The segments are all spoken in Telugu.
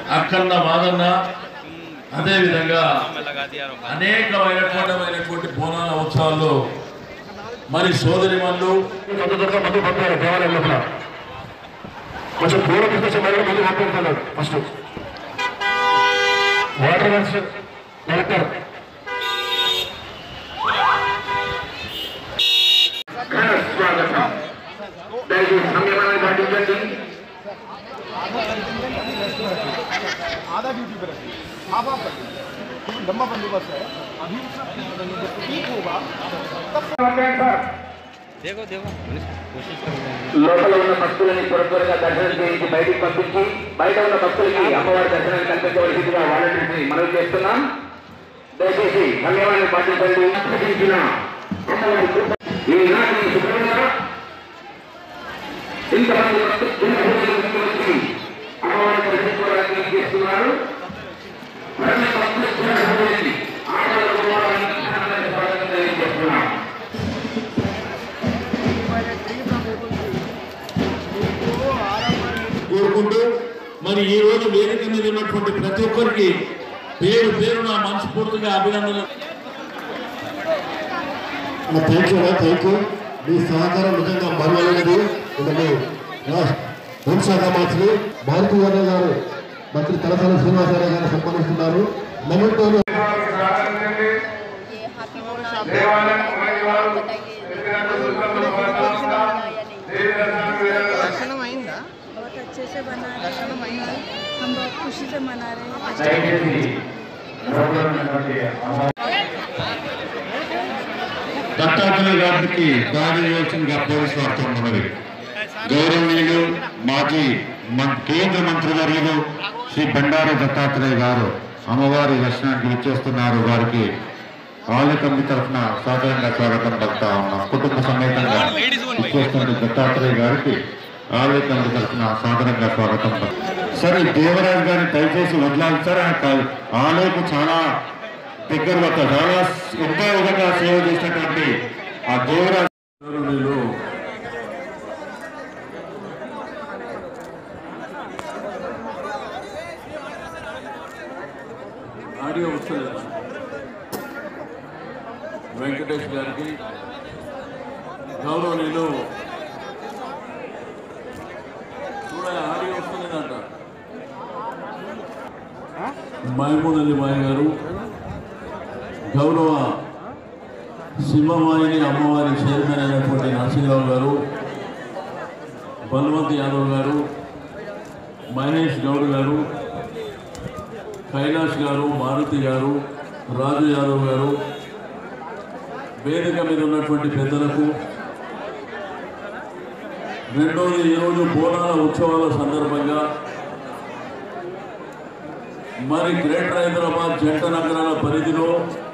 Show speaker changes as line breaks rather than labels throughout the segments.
అక్కన్న మాదన్న అదే విధంగా అనేకమైనటువంటి బోనాల ఉత్సవాల్లో మరి సోదరిమణులు కొంచెం దూరం తీసుకొచ్చి మళ్ళీ ముందు పంపిస్తున్నారు. ఫస్ట్ వాటర్ వర్క్స్ డైరెక్టర్ స్వాగతం. దయచేసి సమయాన్ని పాటించండి.
आधा ड्यूटी पर रखिए, आप करिए, लंबा बंदोबस्त है। अभी ठीक होगा
देखो देखो कोशिश करेंगे।
లోపల ఉన్న భక్తులని త్వరగా దర్శనం చేయించి బయటికి పంపించి బయట ఉన్న భక్తులకి అమ్మవారి దర్శనాన్ని కల్పించవలసిందిగా వాలంటీర్స్ని మనవి చేస్తున్నాం. దయచేసి సమయాన్ని పాటించండి. ఈనాటి శుభ్రంగా ఇంతమంది భక్తులు వచ్చి అమ్మవారి దర్శించుకోవడానికి చేస్తున్నారు. మరిన్ని భక్తులు చేస్తున్నాం.
కోరుకుంటూ మరి ఈ రోజు వేదిక మీద ఉన్నటువంటి ప్రతి ఒక్కరికి పేరు పేరున మనస్ఫూర్తిగా అభినందనలు.
Thank you. మీ సహకారం నిజంగా మరవలేదు. హోంశాఖ మంత్రి భారతీ యాదవ్ గారు, మంత్రి తలసాని శ్రీనివాసరావు గారు సన్మానిస్తున్నారు. మొమెంటోలో
दर्शनम आइंदा
बहुत अच्छे से बना रहे हैं, हम बहुत खुशी से मना रहे हैं.
దత్తాత్రేయ గారికి దాడి చేయాల్సిందిగా పోలీసు వార్త ఉన్నది. గౌరవనీయులు మాజీ కేంద్ర మంత్రి వర్యులు శ్రీ బండారు దత్తాత్రేయ గారు అమ్మవారి దర్శనానికి విచ్చేస్తున్నారు. వారికి ఆలయ కమిటీ తరఫున సాధారణంగా స్వాగతం పలుకుతా ఉన్నాం. కుటుంబ సమేతంగా విచ్చేస్తున్న దత్తాత్రేయ గారికి ఆలయ కమిటీ తరఫున సాధారణంగా స్వాగతం సార్. ఈ దేవరాజు గారిని దయచేసి వదలాలి సార్. ఆలయకు చాలా దగ్గరగా చాలా ఎంతో విధంగా సేవ చేసినటువంటి ఆ దేవరాజు
ఆడియో వస్తుంది. వెంకటేష్ గారికి గౌరవనీయులు ఆడియో వస్తుందంట. మహమూద్ అలీ మాయ గారు, గౌరవ సింహమాయిని అమ్మవారి చైర్మన్ అయినటువంటి నరసింహరావు గారు, బలవంత్ యాదవ్ గారు, మహేష్ గౌడ్ గారు, కైలాష్ గారు, మారుతి గారు, రాజు యాదవ్ గారు, వేదిక మీద ఉన్నటువంటి పెద్దలకు, రెండోది ఈరోజు బోనాల ఉత్సవాల సందర్భంగా మరి గ్రేటర్ హైదరాబాద్ జంట నగరాల పరిధిలో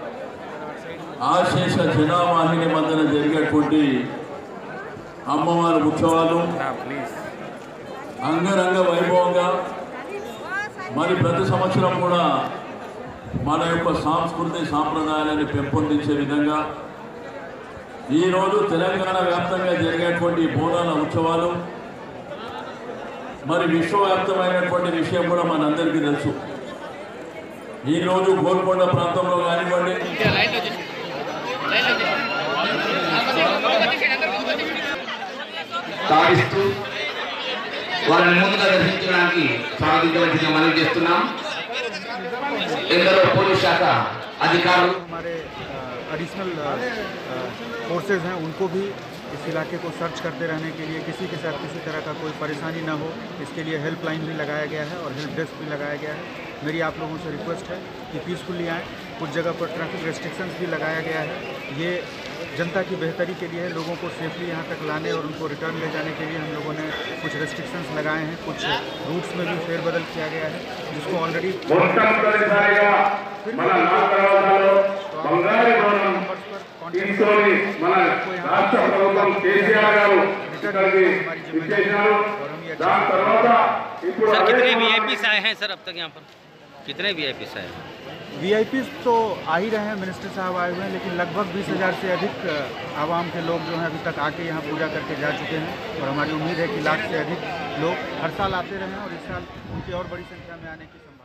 ఆశేష జనావాహిని మధ్యన జరిగేటువంటి అమ్మవారి ఉత్సవాలు అంగరంగ వైభవంగా మరి ప్రతి సంవత్సరం కూడా మన యొక్క సంస్కృతి సాంప్రదాయాలను పెంపొందించే విధంగా ఈరోజు తెలంగాణ వ్యాప్తంగా జరిగేటువంటి బోనాల ఉత్సవాలు మరి విశ్వవ్యాప్తమైనటువంటి విషయం కూడా మనందరికీ తెలుసు. ఈరోజు గోల్కొండ ప్రాంతంలో కానివ్వండి,
సాధిస్తూ వారిని ముందుగా దర్శించడానికి స్వాగతించవలసిందిగా మనవి చేస్తున్నాం. ఎందరో పోలీస్ శాఖ अधिकारों
हमारे एडिशनल फोर्सेज हैं, उनको भी इस इलाके को सर्च करते रहने के लिए किसी के साथ किसी तरह का कोई परेशानी ना हो, इसके लिए हेल्पलाइन भी लगाया गया है और हेल्प डेस्क भी लगाया गया है. मेरी आप लोगों से रिक्वेस्ट है कि पीसफुली आएँ. कुछ जगह पर ट्रैफिक रेस्ट्रिक्शंस भी लगाया गया है. ये जनता की बेहतरी के लिए है. लोगों को सेफली यहाँ तक लाने और उनको रिटर्न ले जाने के लिए हम लोगों ने कुछ रेस्ट्रिक्शंस लगाए हैं. कुछ रूट्स में भी फेरबदल किया गया है, जिसको ऑलरेडी
सर कितने वीआईपी आए हैं सर अब तक यहाँ पर? कितने वीआईपी आए हैं?
वीआईपीज तो आ ही रहे हैं, मिनिस्टर साहब आए हुए हैं, लेकिन लगभग 20,000 से अधिक आवाम के लोग जो हैं अभी तक आके यहाँ पूजा करके जा चुके हैं और हमारी उम्मीद है कि लाख से अधिक लोग हर साल आते रहें और इस साल उनकी और बड़ी संख्या में आने की संभावना